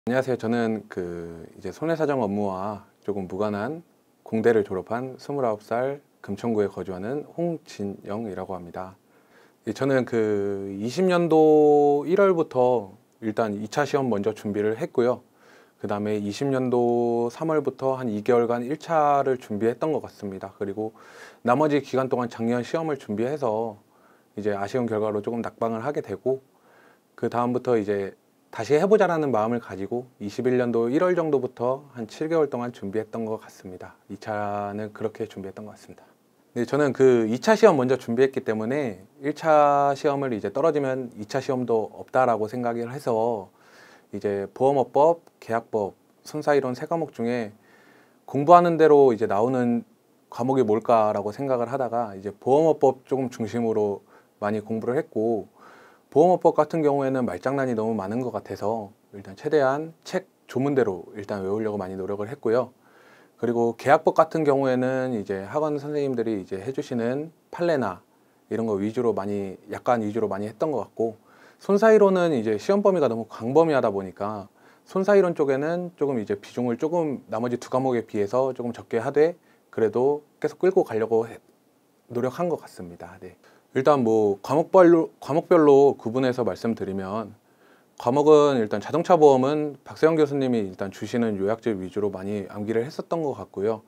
안녕하세요. 저는 이제 손해사정 업무와 조금 무관한 공대를 졸업한 29살 금천구에 거주하는 홍진영이라고 합니다. 저는 20년도 1월부터 일단 2차 시험 먼저 준비를 했고요. 그 다음에 20년도 3월부터 한 2개월간 1차를 준비했던 것 같습니다. 그리고 나머지 기간 동안 작년 시험을 준비해서 이제 아쉬운 결과로 조금 낙방을 하게 되고, 그 다음부터 이제 다시 해보자라는 마음을 가지고 21년도 1월 정도부터 한 7개월 동안 준비했던 것 같습니다. 2차는 그렇게 준비했던 것 같습니다. 네, 저는 2차 시험 먼저 준비했기 때문에 1차 시험을 이제 떨어지면 2차 시험도 없다라고 생각을 해서 이제 보험업법, 계약법, 손사이론 3과목 중에 공부하는 대로 이제 나오는 과목이 뭘까라고 생각을 하다가 이제 보험업법 조금 중심으로 많이 공부를 했고, 보험업법 같은 경우에는 말장난이 너무 많은 것 같아서 일단 최대한 책 조문대로 일단 외우려고 많이 노력을 했고요. 그리고 계약법 같은 경우에는 이제 학원 선생님들이 이제 해주시는 판례나 이런 거 위주로 많이, 약관 위주로 많이 했던 것 같고, 손사이론은 이제 시험 범위가 너무 광범위하다 보니까 손사이론 쪽에는 조금 이제 비중을 조금 나머지 2과목에 비해서 조금 적게 하되 그래도 계속 끌고 가려고 노력한 것 같습니다. 네. 일단 뭐 과목별로 구분해서 말씀드리면, 과목은 일단 자동차 보험은 박세영 교수님이 일단 주시는 요약집 위주로 많이 암기를 했었던 것 같고요.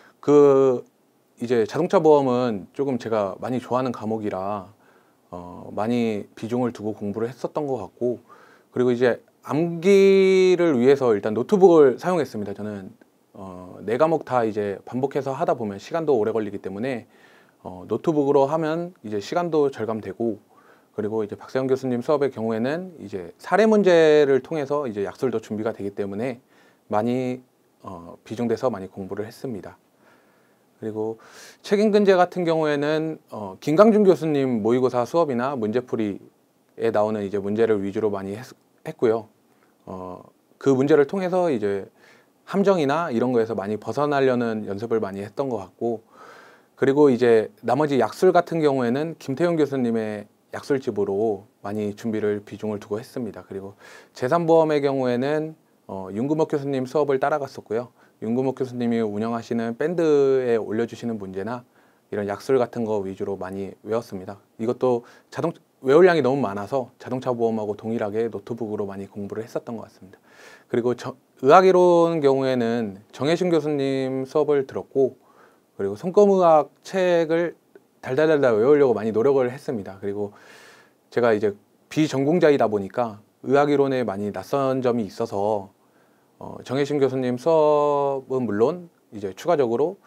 이제 자동차 보험은 조금 제가 많이 좋아하는 과목이라 많이 비중을 두고 공부를 했었던 것 같고, 그리고 이제 암기를 위해서 일단 노트북을 사용했습니다. 저는 4과목 다 이제 반복해서 하다 보면 시간도 오래 걸리기 때문에 노트북으로 하면 이제 시간도 절감되고, 그리고 이제 박세영 교수님 수업의 경우에는 이제 사례 문제를 통해서 이제 약술도 준비가 되기 때문에 많이 비중돼서 많이 공부를 했습니다. 그리고 책임근제 같은 경우에는 김강준 교수님 모의고사 수업이나 문제풀이에 나오는 이제 문제를 위주로 많이 했고요. 그 문제를 통해서 이제 함정이나 이런 거에서 많이 벗어나려는 연습을 많이 했던 것 같고, 그리고 이제 나머지 약술 같은 경우에는 김태용 교수님의 약술집으로 많이 준비를 비중을 두고 했습니다. 그리고 재산보험의 경우에는 윤금옥 교수님 수업을 따라갔었고요. 윤금옥 교수님이 운영하시는 밴드에 올려주시는 문제나 이런 약술 같은 거 위주로 많이 외웠습니다. 이것도 외울 양이 너무 많아서 자동차 보험하고 동일하게 노트북으로 많이 공부를 했었던 것 같습니다. 그리고 의학이론 경우에는 정혜신 교수님 수업을 들었고, 그리고 손검의학 책을 달달달달 외우려고 많이 노력을 했습니다. 그리고 제가 이제 비전공자이다 보니까 의학이론에 많이 낯선 점이 있어서 정혜신 교수님 수업은 물론 이제 추가적으로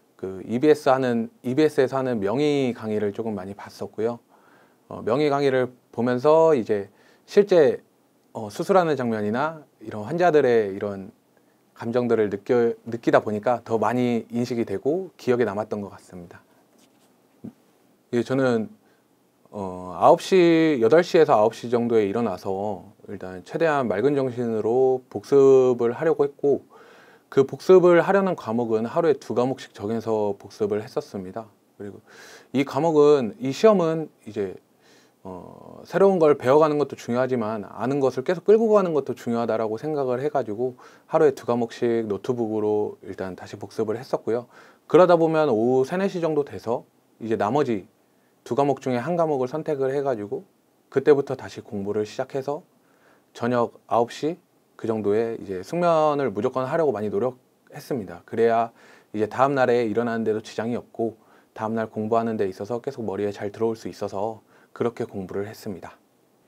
EBS에서 하는 명의 강의를 조금 많이 봤었고요. 명의 강의를 보면서 이제 실제 수술하는 장면이나 이런 환자들의 이런 감정들을 느끼다 보니까 더 많이 인식이 되고 기억에 남았던 것 같습니다. 예, 저는 8시에서 9시 정도에 일어나서 일단 최대한 맑은 정신으로 복습을 하려고 했고, 그 복습을 하려는 과목은 하루에 2과목씩 정해서 복습을 했었습니다. 그리고 이 시험은 이제 새로운 걸 배워가는 것도 중요하지만 아는 것을 계속 끌고 가는 것도 중요하다라고 생각을 해가지고 하루에 2과목씩 노트북으로 일단 다시 복습을 했었고요. 그러다 보면 오후 3, 4시 정도 돼서 이제 나머지 2과목 중에 1과목을 선택을 해가지고 그때부터 다시 공부를 시작해서 저녁 9시 그 정도에 이제 숙면을 무조건 하려고 많이 노력했습니다. 그래야 이제 다음 날에 일어나는데도 지장이 없고 다음날 공부하는 데 있어서 계속 머리에 잘 들어올 수 있어서 그렇게 공부를 했습니다.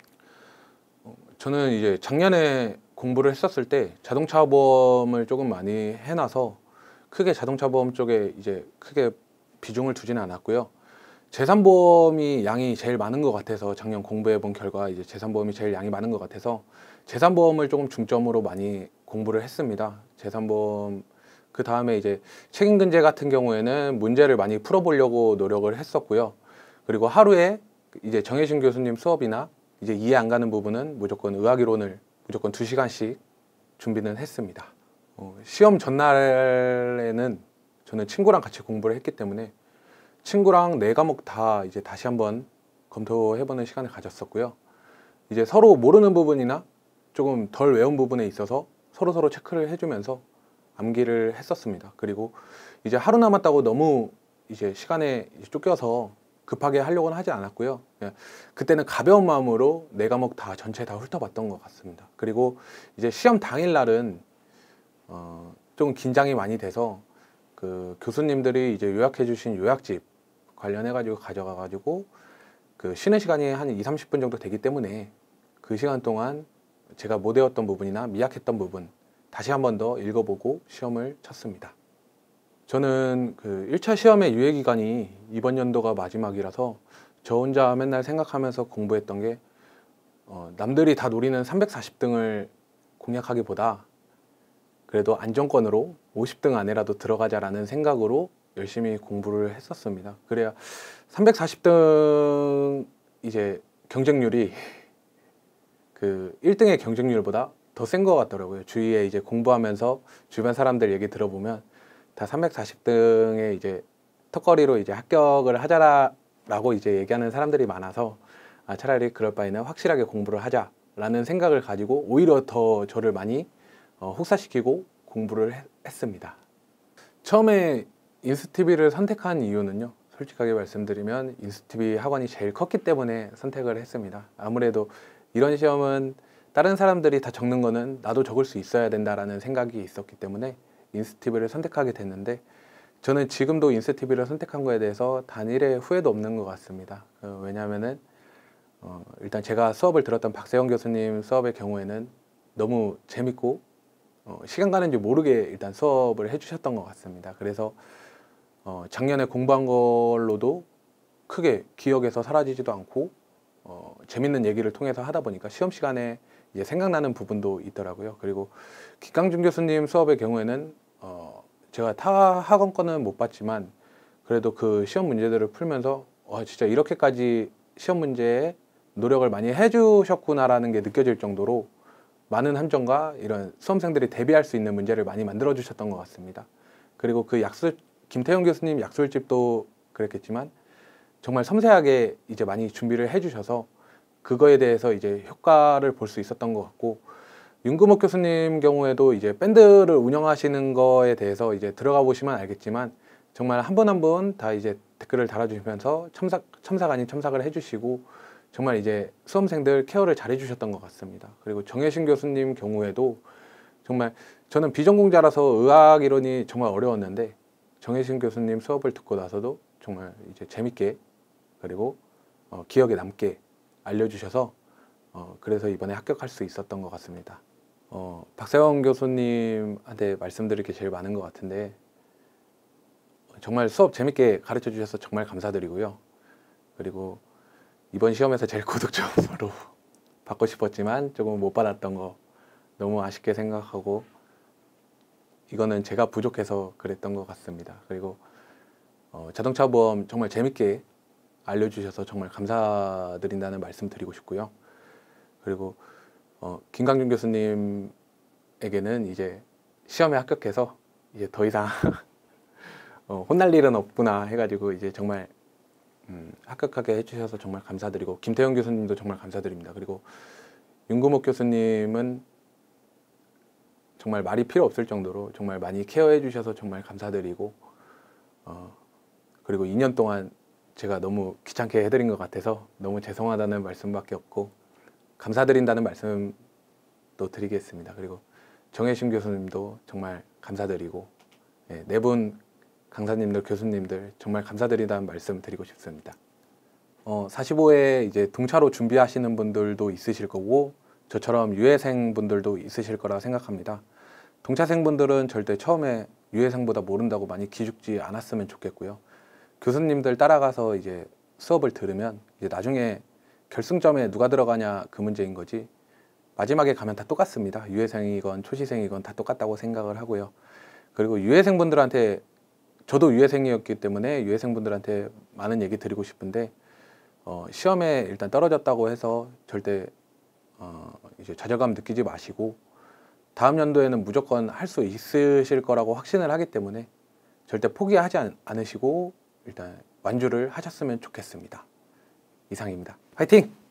저는 이제 작년에 공부를 했었을 때 자동차 보험을 조금 많이 해놔서 크게 자동차 보험 쪽에 이제 크게 비중을 두지는 않았고요. 재산보험이 양이 제일 많은 것 같아서 작년 공부해 본 결과 이제 재산보험이 제일 양이 많은 것 같아서 재산보험을 조금 중점으로 많이 공부를 했습니다. 재산보험 그 다음에 이제 책임근제 같은 경우에는 문제를 많이 풀어보려고 노력을 했었고요. 그리고 하루에 이제 정혜신 교수님 수업이나 이제 이해 안 가는 부분은 무조건 의학이론을 무조건 2시간씩 준비는 했습니다. 시험 전날에는 저는 친구랑 같이 공부를 했기 때문에 친구랑 4과목 다 이제 다시 한번 검토해보는 시간을 가졌었고요. 이제 서로 모르는 부분이나 조금 덜 외운 부분에 있어서 서로 체크를 해주면서 암기를 했었습니다. 그리고 이제 하루 남았다고 너무 이제 시간에 쫓겨서 급하게 하려고는 하지 않았고요. 그냥 그때는 가벼운 마음으로 네 과목 다 전체 다 훑어봤던 것 같습니다. 그리고 이제 시험 당일 날은 좀 긴장이 많이 돼서 그 교수님들이 이제 요약해 주신 요약집 관련해 가지고 가져가 가지고 그 쉬는 시간이 한 20-30분 정도 되기 때문에 그 시간 동안 제가 못 외웠던 부분이나 미약했던 부분 다시 한 번 더 읽어보고 시험을 쳤습니다. 저는 그 1차 시험의 유예 기간이 이번 연도가 마지막이라서 저 혼자 맨날 생각하면서 공부했던 게 남들이 다 노리는 340등을 공략하기보다 그래도 안정권으로 50등 안에라도 들어가자라는 생각으로 열심히 공부를 했었습니다. 그래야 340등 이제 경쟁률이 그 1등의 경쟁률보다 더 센 것 같더라고요. 주위에 이제 공부하면서 주변 사람들 얘기 들어보면 다 340등의 이제 턱걸이로 이제 합격을 하자라고 이제 얘기하는 사람들이 많아서 차라리 그럴 바에는 확실하게 공부를 하자라는 생각을 가지고 오히려 더 저를 많이 혹사시키고 공부를 했습니다. 처음에 인스티비를 선택한 이유는요, 솔직하게 말씀드리면 인스티비 학원이 제일 컸기 때문에 선택을 했습니다. 아무래도 이런 시험은 다른 사람들이 다 적는 거는 나도 적을 수 있어야 된다라는 생각이 있었기 때문에 인스티비를 선택하게 됐는데, 저는 지금도 인스티비를 선택한 거에 대해서 단일의 후회도 없는 것 같습니다. 왜냐하면은 일단 제가 수업을 들었던 박세영 교수님 수업의 경우에는 너무 재밌고 시간 가는 줄 모르게 일단 수업을 해주셨던 것 같습니다. 그래서 작년에 공부한 걸로도 크게 기억에서 사라지지도 않고 재밌는 얘기를 통해서 하다 보니까 시험 시간에 이제 생각나는 부분도 있더라고요. 그리고 김강준 교수님 수업의 경우에는 제가 타 학원 거는 못 봤지만 그래도 그 시험 문제들을 풀면서 진짜 이렇게까지 시험 문제에 노력을 많이 해주셨구나라는 게 느껴질 정도로 많은 함정과 이런 수험생들이 대비할 수 있는 문제를 많이 만들어 주셨던 것 같습니다. 그리고 그 김태형 교수님 약술집도 그랬겠지만 정말 섬세하게 이제 많이 준비를 해주셔서 그거에 대해서 이제 효과를 볼 수 있었던 것 같고, 윤금옥 교수님 경우에도 이제 밴드를 운영하시는 거에 대해서 이제 들어가 보시면 알겠지만 정말 한 분 한 분 다 이제 댓글을 달아주시면서 첨삭 아닌 첨삭을 해주시고 정말 이제 수험생들 케어를 잘 해주셨던 것 같습니다. 그리고 정혜신 교수님 경우에도 정말 저는 비전공자라서 의학 이론이 정말 어려웠는데 정혜신 교수님 수업을 듣고 나서도 정말 이제 재밌게 그리고 기억에 남게 알려주셔서 그래서 이번에 합격할 수 있었던 것 같습니다. 박세영 교수님한테 말씀드릴 게 제일 많은 것 같은데 정말 수업 재밌게 가르쳐 주셔서 정말 감사드리고요. 그리고 이번 시험에서 제일 고득점으로 받고 싶었지만 조금 못 받았던 거 너무 아쉽게 생각하고 이거는 제가 부족해서 그랬던 것 같습니다. 그리고 자동차 보험 정말 재밌게 알려주셔서 정말 감사드린다는 말씀 드리고 싶고요. 그리고 김강준 교수님에게는 이제 시험에 합격해서 이제 더 이상 혼날 일은 없구나 해가지고 이제 정말 합격하게 해주셔서 정말 감사드리고, 김태형 교수님도 정말 감사드립니다. 그리고 윤금옥 교수님은 정말 말이 필요 없을 정도로 정말 많이 케어해 주셔서 정말 감사드리고, 그리고 2년 동안 제가 너무 귀찮게 해드린 것 같아서 너무 죄송하다는 말씀밖에 없고 감사드린다는 말씀도 드리겠습니다. 그리고 정혜심 교수님도 정말 감사드리고, 네 분 강사님들, 교수님들 정말 감사드린다는 말씀 드리고 싶습니다. 45회 이제 동차로 준비하시는 분들도 있으실 거고 저처럼 유예생 분들도 있으실 거라 생각합니다. 동차생 분들은 절대 처음에 유예생보다 모른다고 많이 기죽지 않았으면 좋겠고요. 교수님들 따라가서 이제 수업을 들으면 이제 나중에 결승점에 누가 들어가냐 그 문제인 거지 마지막에 가면 다 똑같습니다. 유예생이건 초시생이건 다 똑같다고 생각을 하고요. 그리고 유예생분들한테, 저도 유예생이었기 때문에 유예생분들한테 많은 얘기 드리고 싶은데 시험에 일단 떨어졌다고 해서 절대 이제 좌절감 느끼지 마시고 다음 연도에는 무조건 할 수 있으실 거라고 확신을 하기 때문에 절대 포기하지 않으시고 일단 완주를 하셨으면 좋겠습니다. 이상입니다. 화이팅!